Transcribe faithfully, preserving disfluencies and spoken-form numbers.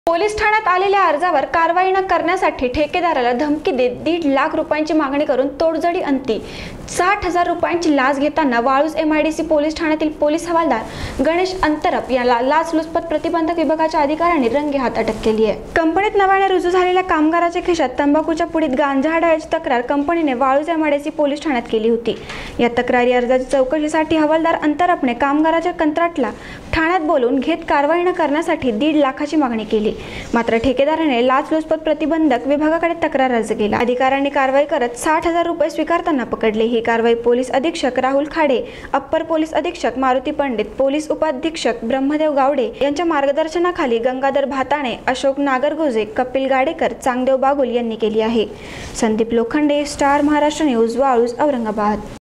Police ठाण्यात आलेल्या अर्जावर कारवाई न करण्यासाठी ठेकेदाराला धमकी देत दीड लाख रुपयांची मागणी करून तोडजोडी अंती साठ हजार रुपयांची लाच घेताना वाळूज एमआयडीसी पोलीस ठाण्यातील पोलीस हवालदार गणेश अंतरप याला लाचलुचपत प्रतिबंधक विभागाच्या अधिकाऱ्यांनी रंगेहात अटक केली आहे। कंपनीत नव्याने रुजू झालेल्या कामगाराच्या खिशात तंबाखूच्या पुडीत गांजा आढळल्याची तक्रार कंपनीने वाळूज एमआयडीसी पोलीस ठाण्यात केली होती। या तक्रारी अर्जाची चौकशीसाठी हवालदार अंतरपने कामगाराच्या कंत्राटला ठाण्यात बोलवून घेत कारवाई न करण्यासाठी दीड लाखाची मागणी केली। मात्र ठेकेदाराने लाचलुचपत प्रतिबंधक विभागाकडे तक्रार अर्ज केला। अधिकाऱ्यांनी कारवाई करत साठ हजार रुपये स्वीकारताना पकडले। ही कारवाई पोलीस अधीक्षक राहुल खाडे, अप्पर पोलीस अधीक्षक मारुती पंडित, पोलीस उपाधीक्षक ब्रह्मदेव गावडे यांच्या मार्गदर्शनाखाली गंगाधर भाताणे, अशोक नागरगोजे, कपिल गाडेकर, चांगदेव बागुल यांनी केली आहे। Sandeep Lokhande, star Maharashtra news, Waluj, Aurangabad.